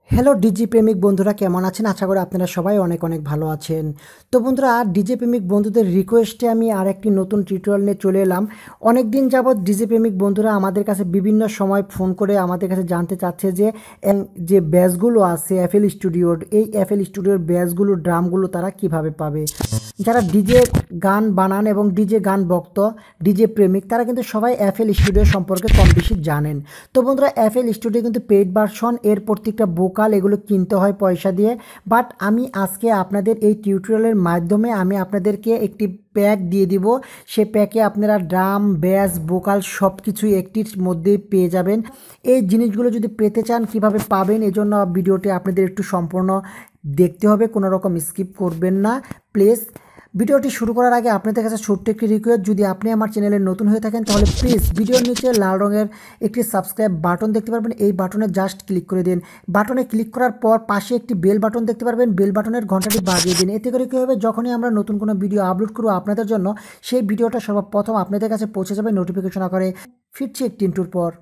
Hello DG প্রেমিক বন্ধুরা, কেমন আছেন? আশা করি আপনারা সবাই অনেক অনেক ভালো আছেন। তো বন্ধুরা, ডিজে প্রেমিক বন্ধুদের রিকোয়েস্টে আমি আর একটি নতুন টিউটোরিয়াল নিয়ে চলে এলাম। অনেক দিন যাবৎ ডিজে প্রেমিক বন্ধুরা আমাদের কাছে বিভিন্ন সময় ফোন করে আমাদের কাছে জানতে চাচ্ছে যে ব্যাসগুলো আছে এফএল স্টুডিওর, এই এফএল স্টুডিওর ব্যাসগুলো, ড্রামগুলো তারা কিভাবে পাবে। যারা ডিজে গান বানান এবং ডিজে গান ভক্ত, ডিজে প্রেমিক, তারা কিন্তু সবাই এফএল স্টুডিও সম্পর্কে কম বেশি জানেন। তো বন্ধুরা, এফএল স্টুডিও কিন্তু পেইড ভার্সন, এর প্রত্যেকটা ভোকাল এগুলো কিনতে হয় পয়সা দিয়ে। বাট আমি আজকে আপনাদের এই টিউটোরিয়ালের মাধ্যমে আমি আপনাদেরকে একটি প্যাক দিয়ে দিব। সে প্যাকে আপনারা ড্রাম, ব্যাস, ভোকাল সব কিছুই একটির মধ্যেই পেয়ে যাবেন। এই জিনিসগুলো যদি পেতে চান কিভাবে পাবেন, এজন্য ভিডিওটি আপনাদের একটু সম্পূর্ণ দেখতে হবে, কোনো রকম স্কিপ করবেন না প্লিজ। ভিডিওটি শুরু করার আগে আপনাদের কাছে ছোট্ট একটি রিকোয়েস্ট, যদি আপনি আমার চ্যানেলে নতুন হয়ে থাকেন তাহলে প্লিজ ভিডিওর নিচে লাল রঙের একটি সাবস্ক্রাইব বাটন দেখতে পারবেন, এই বাটনে জাস্ট ক্লিক করে দিন। বাটনে ক্লিক করার পর পাশে একটি বেল বাটন দেখতে পারবেন, বেল বাটনের ঘন্টাটি বাজিয়ে দিন। এতে করে কী হবে, যখনই আমরা নতুন কোনো ভিডিও আপলোড করব আপনাদের জন্য, সেই ভিডিওটা সর্বপ্রথম আপনাদের কাছে পৌঁছে যাবে নোটিফিকেশন আকারে। ফিরছি একটি ইন্টুর পর।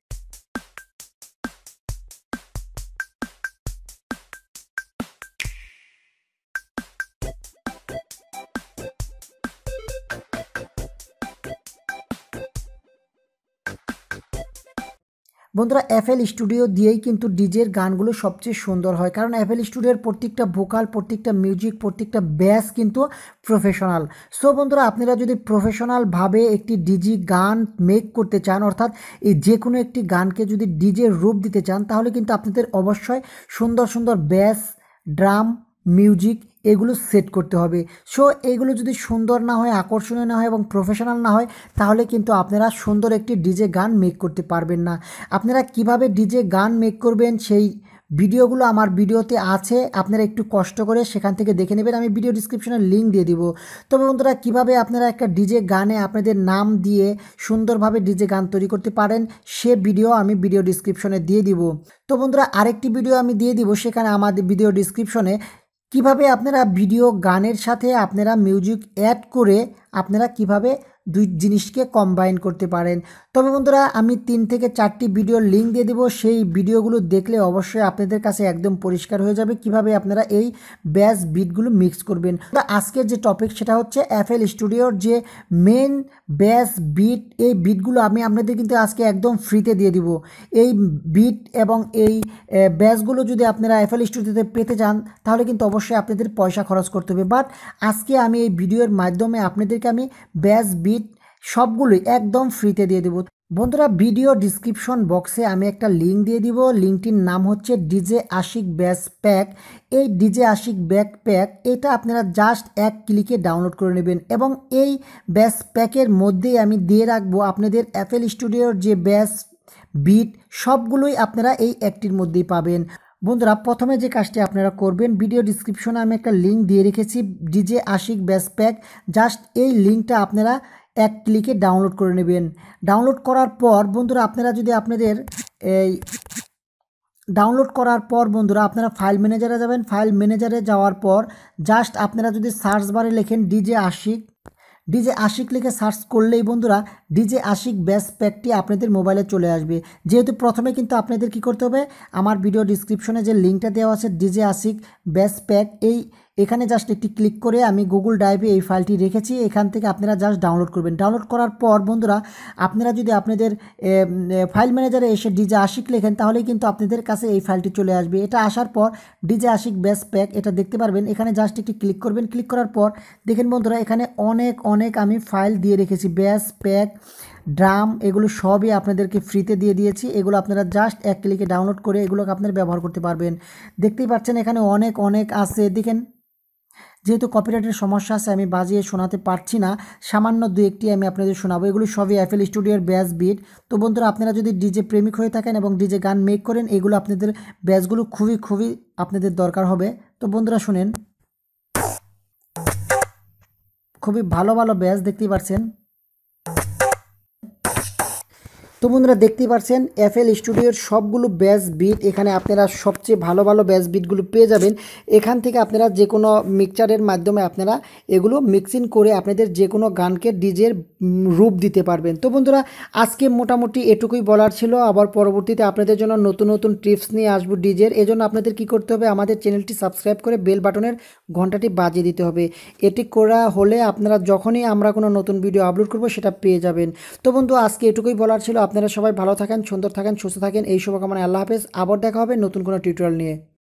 বন্ধুরা, এফএল স্টুডিও দিয়েই কিন্তু ডিজের গানগুলো সবচেয়ে সুন্দর হয়, কারণ এফএল স্টুডিওর প্রত্যেকটা ভোকাল, প্রত্যেকটা মিউজিক, প্রত্যেকটা ব্যাস কিন্তু প্রফেশনাল। সো বন্ধুরা, আপনারা যদি প্রফেশনালভাবে একটি ডিজি গান মেক করতে চান, অর্থাৎ এই যে কোনো একটি গানকে যদি ডিজের রূপ দিতে চান, তাহলে কিন্তু আপনাদের অবশ্যই সুন্দর সুন্দর ব্যাস, ড্রাম, মিউজিক এগুলো সেট করতে হবে। সো এইগুলো যদি সুন্দর না হয়, আকর্ষণীয় না হয় এবং প্রফেশনাল না হয়, তাহলে কিন্তু আপনারা সুন্দর একটি ডিজে গান মেক করতে পারবেন না। আপনারা কিভাবে ডিজে গান মেক করবেন সেই ভিডিওগুলো আমার ভিডিওতে আছে, আপনারা একটু কষ্ট করে সেখান থেকে দেখে নেবেন, আমি ভিডিও ডিসক্রিপশনে লিঙ্ক দিয়ে দিব। তবে বন্ধুরা, কিভাবে আপনারা একটা ডিজে গানে আপনাদের নাম দিয়ে সুন্দরভাবে ডিজে গান তৈরি করতে পারেন সে ভিডিও আমি ভিডিও ডিসক্রিপশনে দিয়ে দিব। তো বন্ধুরা, আরেকটি ভিডিও আমি দিয়ে দিব, সেখানে আমাদের ভিডিও ডিসক্রিপশনে কিভাবে আপনারা ভিডিও গানের সাথে আপনারা মিউজিক অ্যাড করে আপনারা কিভাবে দুই জিনিসকে কম্বাইন করতে পারেন। তবে বন্ধুরা, আমি 3 থেকে 4টি ভিডিওর লিঙ্ক দিয়ে দেবো, সেই ভিডিওগুলো দেখলে অবশ্যই আপনাদের কাছে একদম পরিষ্কার হয়ে যাবে কিভাবে আপনারা এই ব্যাস বিটগুলো মিক্স করবেন। আজকের যে টপিক সেটা হচ্ছে এফএল স্টুডিওর যে মেন ব্যাস বিট, এই বিটগুলো আমি আপনাদের কিন্তু আজকে একদম ফ্রিতে দিয়ে দিব। এই বিট এবং এই ব্যাসগুলো যদি আপনারা এফএল স্টুডিওতে পেতে চান, তাহলে কিন্তু অবশ্যই আপনাদের পয়সা খরচ করতে হবে। বাট আজকে আমি এই ভিডিওর মাধ্যমে আপনাদেরকে আমি ব্যাস বিট সবগুলোই একদম ফ্রিতে দিয়ে দেবো। বন্ধুরা, ভিডিও ডিসক্রিপশন বক্সে আমি একটা লিঙ্ক দিয়ে দিব, লিঙ্কটির নাম হচ্ছে ডিজে আশিক ব্যাস প্যাক। এই ডিজে আশিক ব্যাক প্যাক এটা আপনারা জাস্ট এক ক্লিকে ডাউনলোড করে নেবেন, এবং এই ব্যাস প্যাকের মধ্যেই আমি দিয়ে রাখবো আপনাদের এফএল স্টুডিওর যে ব্যাস বিট সবগুলোই আপনারা এই একটির মধ্যেই পাবেন। বন্ধুরা, প্রথমে যে কাজটি আপনারা করবেন, ভিডিও ডিসক্রিপশনে আমি একটা লিঙ্ক দিয়ে রেখেছি ডিজে আশিক ব্যাস প্যাক, জাস্ট এই লিঙ্কটা আপনারা এক ক্লিকে ডাউনলোড করে নেবেন। ডাউনলোড করার পর বন্ধুরা, আপনারা যদি আপনাদের এই ডাউনলোড করার পর বন্ধুরা আপনারা ফাইল ম্যানেজারে যাবেন। ফাইল ম্যানেজারে যাওয়ার পর জাস্ট আপনারা যদি সার্চ বারে লেখেন ডিজে আশিক লিখে সার্চ করলেই বন্ধুরা ডিজে আশিক ব্যাস প্যাকটি আপনাদের মোবাইলে চলে আসবে। যেহেতু প্রথমে কিন্তু আপনাদের কি করতে হবে, আমার ভিডিও ডিসক্রিপশনে যে লিঙ্কটা দেওয়া আছে ডিজে আশিক ব্যাস প্যাক, এখানে জাস্ট একটি ক্লিক করে আমি গুগল ড্রাইভে এই ফাইলটি রেখেছি, এখান থেকে আপনারা জাস্ট ডাউনলোড করবেন। ডাউনলোড করার পর বন্ধুরা, আপনারা যদি আপনাদের ফাইল ম্যানেজারে এসে ডিজে আশিক লেখেন, তাহলেই কিন্তু আপনাদের কাছে এই ফাইলটি চলে আসবে। এটা আসার পর ডিজে আশিক ব্যাস প্যাক এটা দেখতে পারবেন, এখানে জাস্ট একটি ক্লিক করবেন। ক্লিক করার পর দেখেন বন্ধুরা, এখানে অনেক অনেক আমি ফাইল দিয়ে রেখেছি, ব্যাস প্যাক, ড্রাম, এগুলো সবই আপনাদেরকে ফ্রিতে দিয়ে দিয়েছি। এগুলো আপনারা জাস্ট এক ক্লিকে ডাউনলোড করে এগুলোকে আপনারা ব্যবহার করতে পারবেন। দেখতেই পাচ্ছেন এখানে অনেক অনেক আছে। দেখেন, যেহেতু কপিরাইটের সমস্যা আছে আমি বাজিয়ে শোনাতে পারছি না, সামান্য দু একটি আমি আপনাদের শোনাবো। এগুলো সবই এফএল স্টুডিওর ব্যাস বিট। তো বন্ধুরা, আপনারা যদি ডিজে প্রেমিক হয়ে থাকেন এবং ডিজে গান মেক করেন, এগুলো আপনাদের ব্যাসগুলো খুবই খুবই আপনাদের দরকার হবে। তো বন্ধুরা শুনেন, খুবই ভালো ভালো ব্যাস দেখতেই পাচ্ছেন। তো বন্ধুরা দেখতেই পাচ্ছেন এফএল স্টুডিওর সবগুলো ব্যাস বিট এখানে আপনারা সবচেয়ে ভালো ভালো ব্যাস বিটগুলো পেয়ে যাবেন। এখান থেকে আপনারা যে কোনো মিক্সচারের মাধ্যমে আপনারা এগুলো মিক্সিং করে আপনাদের যে কোনো গানকে ডিজের রূপ দিতে পারবেন। তো বন্ধুরা আজকে মোটামুটি এটুকুই বলার ছিল। আবার পরবর্তীতে আপনাদের জন্য নতুন নতুন টিপস নিয়ে আসবো ডিজের। এজন্য আপনাদের কি করতে হবে, আমাদের চ্যানেলটি সাবস্ক্রাইব করে বেল বাটনের ঘন্টাটি বাজিয়ে দিতে হবে। এটি করা হলে আপনারা যখনই আমরা কোনো নতুন ভিডিও আপলোড করব সেটা পেয়ে যাবেন। তো বন্ধু আজকে এটুকুই বলার ছিল। আপনারা সবাই ভালো থাকেন, সুন্দর থাকেন, সুস্থ থাকেন, এই শুভকামনায় আল্লাহ হাফেজ। আবার দেখা হবে নতুন কোনো টিউটোরিয়াল নিয়ে।